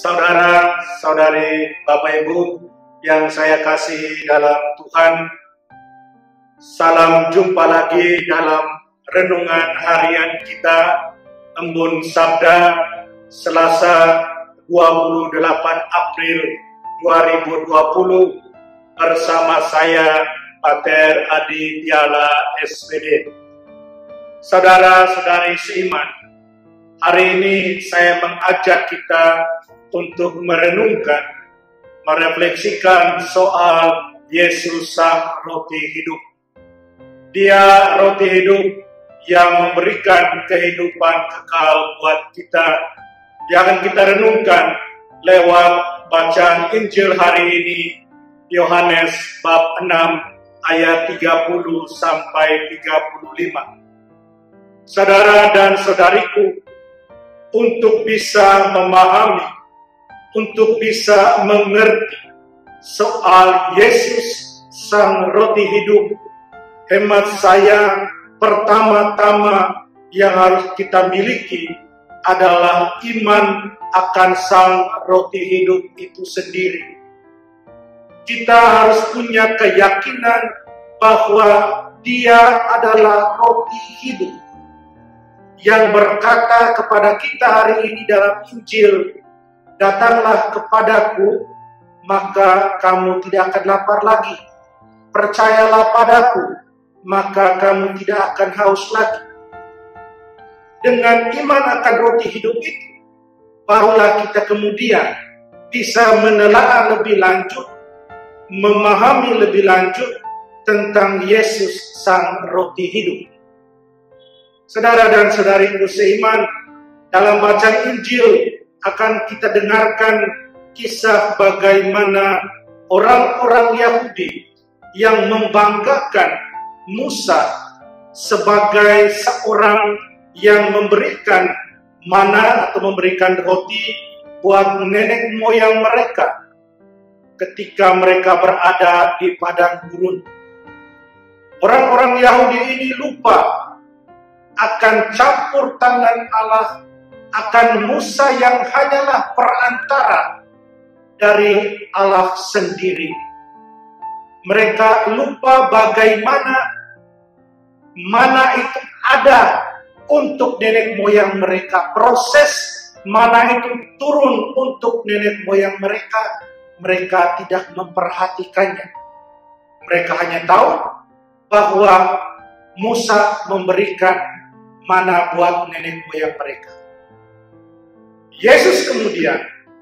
Saudara-saudari, Bapak Ibu yang saya kasih dalam Tuhan, salam jumpa lagi dalam renungan harian kita, Embun Sabda, Selasa 28 April 2020, bersama saya, Pater Adi Diala SPD. Saudara-saudari seiman, hari ini saya mengajak kita untuk merenungkan, merefleksikan soal Yesus Sang Roti Hidup. Dia roti hidup yang memberikan kehidupan kekal buat kita. Yang kita renungkan lewat bacaan Injil hari ini, Yohanes bab 6 ayat 30 sampai 35. Saudara dan saudariku, untuk bisa memahami, untuk bisa mengerti soal Yesus Sang Roti Hidup, hemat saya pertama-tama yang harus kita miliki adalah iman akan Sang Roti Hidup itu sendiri. Kita harus punya keyakinan bahwa Dia adalah roti hidup yang berkata kepada kita hari ini dalam Injil, "Datanglah kepadaku, maka kamu tidak akan lapar lagi. Percayalah padaku, maka kamu tidak akan haus lagi." Dengan iman akan roti hidup itu, barulah kita kemudian bisa menelaah lebih lanjut, memahami lebih lanjut tentang Yesus Sang Roti Hidup. Saudara dan saudariku seiman, dalam bacaan Injil akan kita dengarkan kisah bagaimana orang-orang Yahudi yang membanggakan Musa sebagai seorang yang memberikan mana atau memberikan roti buat nenek moyang mereka ketika mereka berada di padang gurun. Orang-orang Yahudi ini lupa akan campur tangan Allah, akan Musa yang hanyalah perantara dari Allah sendiri. Mereka lupa bagaimana mana itu ada untuk nenek moyang mereka. Proses mana itu turun untuk nenek moyang mereka, mereka tidak memperhatikannya. Mereka hanya tahu bahwa Musa memberikan mana buat nenek moyang mereka. Yesus kemudian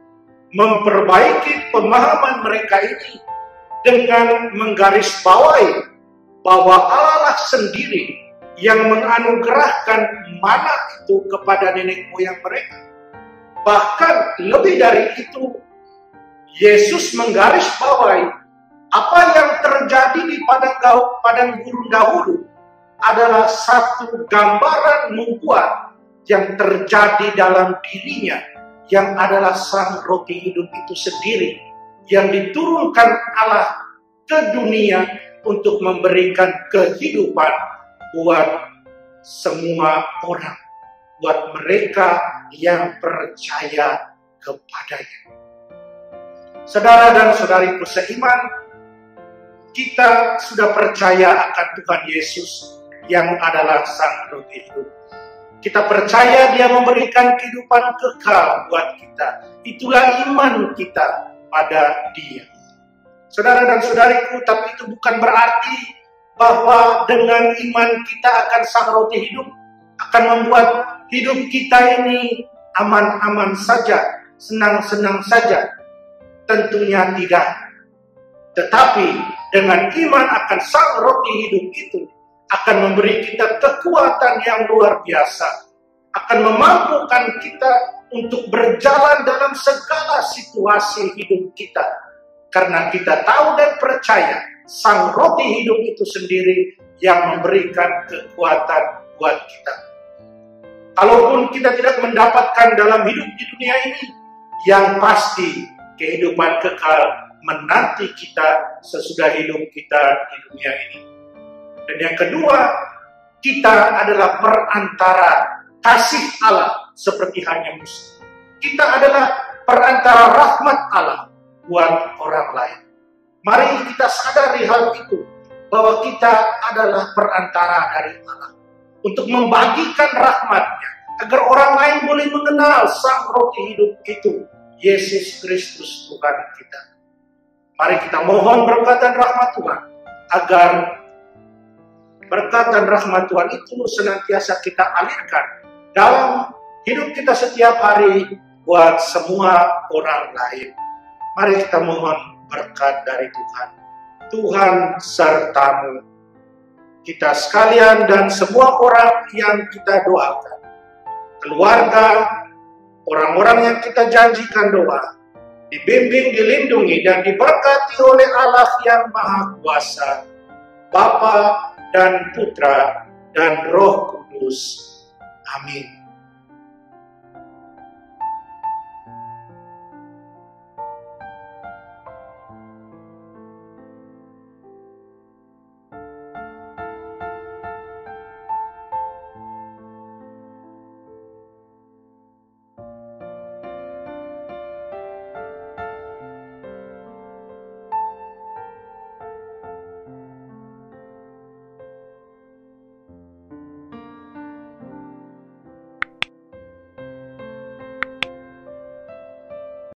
memperbaiki pemahaman mereka ini dengan menggarisbawahi bahwa Allah sendiri yang menganugerahkan mana itu kepada nenek moyang mereka. Bahkan lebih dari itu, Yesus menggarisbawahi apa yang terjadi di padang gurun dahulu adalah satu gambaran nubuat yang terjadi dalam dirinya, yang adalah Sang Roti Hidup itu sendiri, yang diturunkan Allah ke dunia untuk memberikan kehidupan buat semua orang, buat mereka yang percaya kepadanya. Saudara dan saudariku seiman, kita sudah percaya akan Tuhan Yesus yang adalah Sang Roti Hidup. Kita percaya Dia memberikan kehidupan kekal buat kita. Itulah iman kita pada Dia. Saudara dan saudariku, tapi itu bukan berarti bahwa dengan iman kita akan Sang Roti Hidup akan membuat hidup kita ini aman-aman saja, senang-senang saja. Tentunya tidak. Tetapi dengan iman akan Sang Roti Hidup itu akan memberi kita kekuatan yang luar biasa, akan memampukan kita untuk berjalan dalam segala situasi hidup kita, karena kita tahu dan percaya Sang Roti Hidup itu sendiri yang memberikan kekuatan buat kita. Kalaupun kita tidak mendapatkan dalam hidup di dunia ini, yang pasti kehidupan kekal menanti kita sesudah hidup kita di dunia ini. Dan yang kedua, kita adalah perantara kasih Allah seperti hanya Musa. Kita adalah perantara rahmat Allah buat orang lain. Mari kita sadari hal itu, bahwa kita adalah perantara dari Allah untuk membagikan rahmat-Nya, agar orang lain boleh mengenal Sang Roti Hidup itu, Yesus Kristus Tuhan kita. Mari kita mohon berkat dan rahmat Tuhan, agar berkat dan rahmat Tuhan itu senantiasa kita alirkan dalam hidup kita setiap hari buat semua orang lain. Mari kita mohon berkat dari Tuhan. Tuhan sertamu, kita sekalian dan semua orang yang kita doakan, keluarga, orang-orang yang kita janjikan doa, dibimbing, dilindungi, dan diberkati oleh Allah yang Maha Kuasa, Bapa dan Putra dan Roh Kudus. Amin.